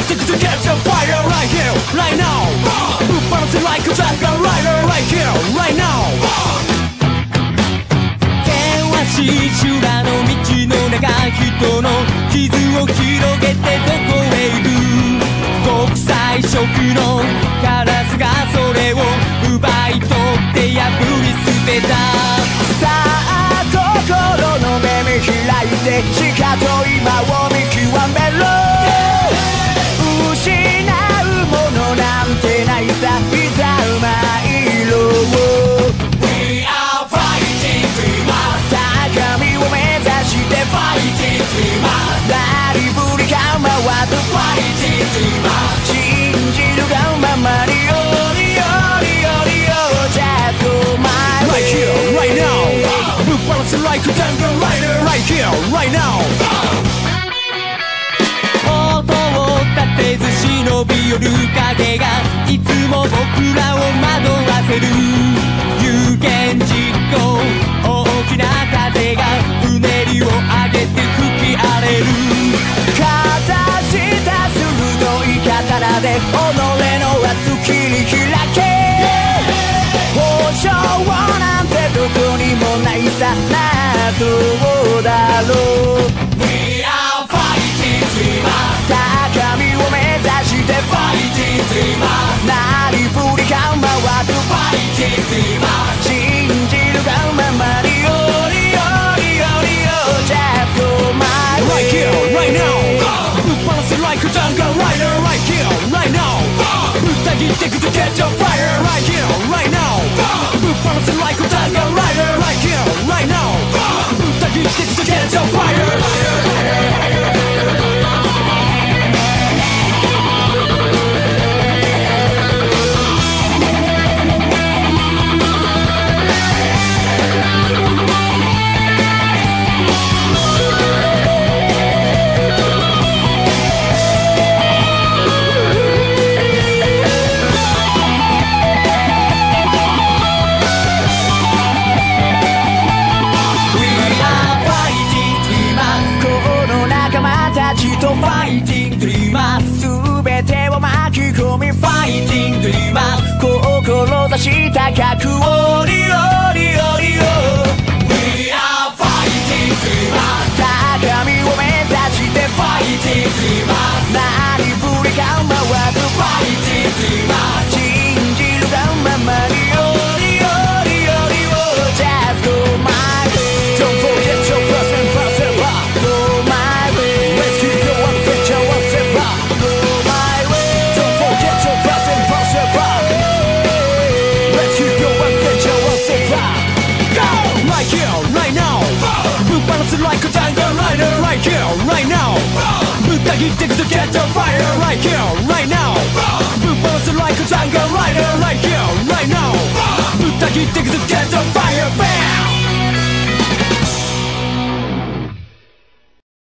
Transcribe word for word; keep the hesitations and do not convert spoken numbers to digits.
addicted to catch a fire right here, right now. Balancing like a jungle rider right here, right now. 険しい修羅の道の中、人の傷を広げてどこへ行く。国際色のカラスがそれを奪い取って破り捨てた。さあ心の目見開いてしかと今を見極めろ。失うものなんてないさ、いざ参ろう。 We are fighting dreamers。 高みを目指して fighting dreamers。 なりふり構わず fighting dreamers。 信じるがままによりよりよりよ Just go my way right here right now。 Move balancing like a jungle rider right here right now。 音を立てず忍び寄る影がいつも僕らを惑わせる。有言実行大きな風がうねりを上げて吹き荒れる。かざした鋭い刀で己の熱切り開け。保証なんてどこにもないさ、謎だろう。 We are fighting dreamers。 高みを目指して fighting dreamers。 なりふり構わず fighting dreamers。 信じるがままによりよりよりよ Just go my way right here right now。 Balancing like a jungle rider right here right now。 疑ってくと catch a fire right here right now。 Balancing like a jungle rider right here right now。 疑ってくと catch a fire。Fighting dreamers。 全てを巻き込み Fighting dreamers。 志高くおりおりおりお We are fighting dreamers。 高みを目指して Fighting dreamers。 なりふり構わず Fighting dreamers。 信じるがままにおりおりおりお Just go my way。 Don't forget your first and first ever。 Go my way。 Let's keep your adventure once ever。 Go my way。 Don't forget your first and first ever。 Let's keep your adventure once ever。 Go! Right here, right now。 Move balancing like a jungle rider right here, right now。 Moveたぎってくと catch a fire right here, right now。 Move balancing like a jungle rider right here, right now。 Moveたぎってくと